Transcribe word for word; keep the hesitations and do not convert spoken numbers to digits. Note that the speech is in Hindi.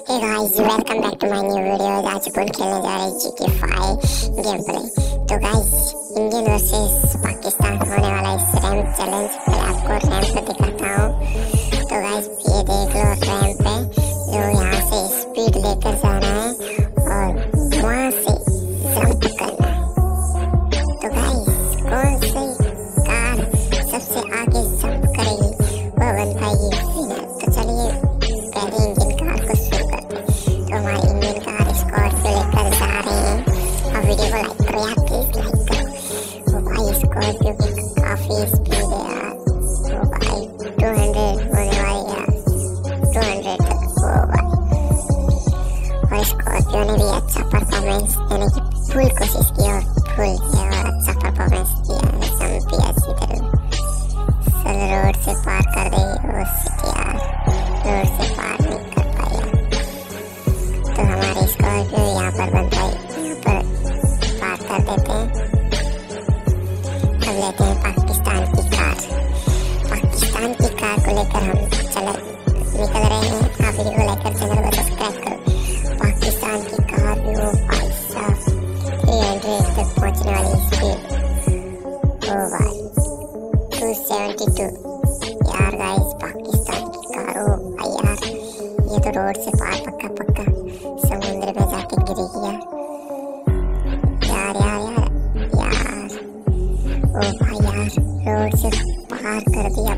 Hey guys, welcome back to my new video. आज अपन खेलने जा रहे हैं G T five game play. तो गाइस, इंडियन वर्सेस पाकिस्तान होने वाला इस रैंप चैलेंज पे आपको रैंप पे दिखाता हूँ। तो गाइस, ये देख लो रैंप पे जो यहाँ से स्पीड लेकर जाना है और वहाँ से जंप करना है। तो गाइस, कौन सी कार सबसे आगे जंप करेगी वो बन पाएगी विनर। तो चलिए पहले इंजन कार को शुरू करते हैं। तो हमारी इंजन कार स्कॉर्पियो लेकर जा रहे हैं और वीडियो को लाइक करो यार, प्लीज लाइक करो। वो भाई स्कॉर्पियो की काफी स्पीड है यार। वो भाई दो सौ होने वाली है यार, दो सौ तक। वो भाई और स्कॉर्पियो ने भी अच्छा परफॉर्मेंस देने की फुल कोशिश की और फुल है और अच्छा परफॉर्मेंस किया है। जंप भी अच्छी तरह सल रोड से पार कर दे वो सिटी यार, रोड से पार नहीं कर पाया। तो हमारे स्कॉर्पियो यहाँ पर बन पाई, यहाँ पर पार कर देते हैं। अब लेते हैं पाकिस्तान की कार। पाकिस्तान की कार को लेकर हम चल निकल रहे हैं। आप वीडियो को लाइक कर चैनल को सब्सक्राइब करो। पाकिस्तान की कार भी वो भाई साहब तीन सौ तक पहुँचने वाली स्पीड, ओ भाई दो सौ बहत्तर यार। गाइस, पाकिस्तान की कार हो भाई यार, ये तो रोड से पार पक्का पक्का समुद्र में जाके गिरेगी यार। यार यार यार यार ओ भाई यार, रोड से पार कर दिया